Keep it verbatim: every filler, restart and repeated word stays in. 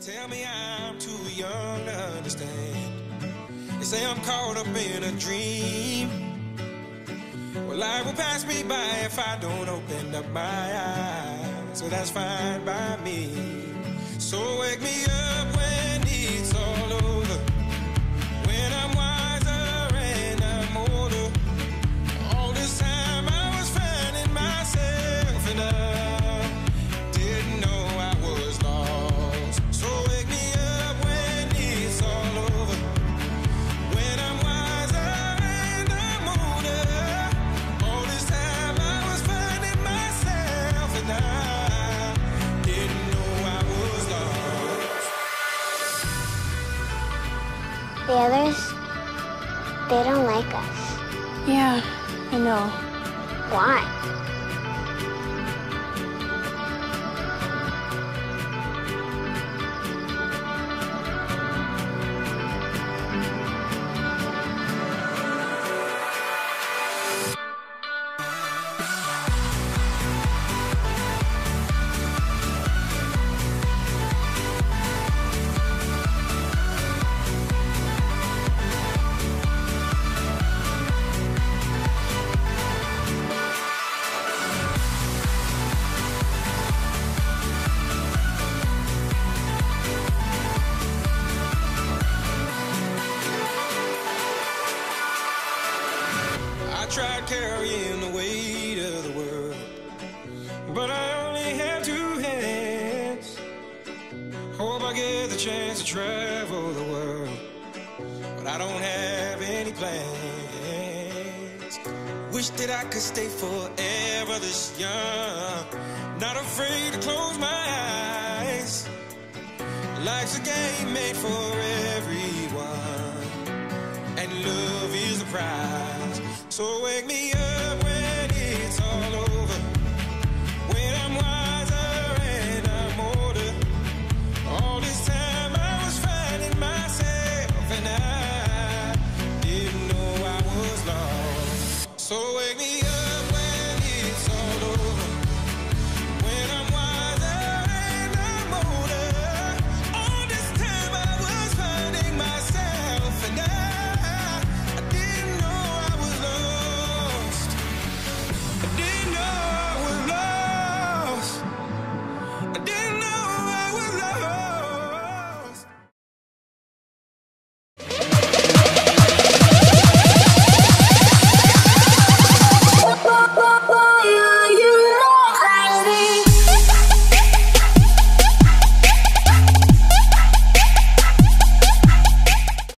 tell me I'm too young to understand. They say I'm caught up in a dream. Well, life will pass me by if I don't open up my eyes. So that's fine by me. So wake me up when it's all over, when I'm wiser and I'm older. All this time I was finding myself and I didn't know I was lost. So wake me up when it's all over, when I'm wiser and I'm older. All this time I was finding myself and I didn't know I was lost. The others, they don't like us. Yeah, I know. Why? I tried carrying the weight of the world, but I only have two hands. Hope I get the chance to travel the world, but I don't have any plans. Wish that I could stay forever this young, not afraid to close my eyes. Life's a game made for everyone, and love is the prize. So wake me up